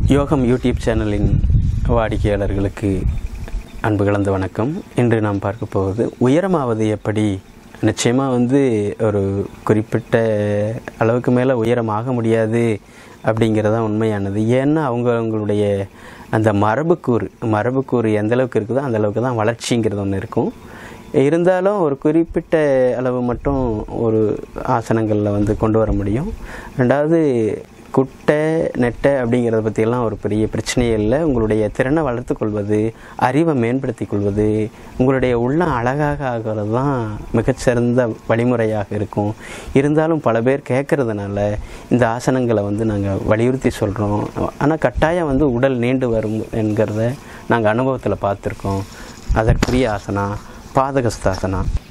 யோகம் யூடியூப் சேனலின் வாடிக்கையாளர்களுக்கு அன்பு கலந்த வணக்கம். இன்று நாம் பார்க்க போவது உயரமாவது எப்படி. நிச்சயமாக ஒரு குறிப்பிட்ட அளவுக்கு மேலே உயரமாக முடியாது அப்படிங்கிறதான் உண்மையானது. ஏன்னா அவங்களுடைய அந்த மரபுக்கூறு எந்த அளவுக்கு இருக்குதோ அந்த அளவுக்கு தான் வளர்ச்சிங்கிறது ஒன்று இருக்கும். இருந்தாலும் ஒரு குறிப்பிட்ட அளவு மட்டும் ஒரு ஆசனங்களில் கொண்டு வர முடியும். ரெண்டாவது, குட்டை நெட்டை அப்படிங்கிறத பற்றியெல்லாம் ஒரு பெரிய பிரச்சனையே இல்லை. உங்களுடைய திறனை வளர்த்து கொள்வது, அறிவை மேம்படுத்தி கொள்வது, உங்களுடைய உள்ளம் அழகாக ஆகிறது தான் மிகச்சிறந்த வழிமுறையாக இருக்கும். இருந்தாலும் பல பேர் கேட்குறதுனால இந்த ஆசனங்களை நாங்கள் வலியுறுத்தி சொல்கிறோம். ஆனால் கட்டாயம் உடல் நீண்டு வரும் என்கிறத நாங்கள் அனுபவத்தில் பார்த்துருக்கோம். அதற்குரிய ஆசனா பாதகஸ்தாசனா.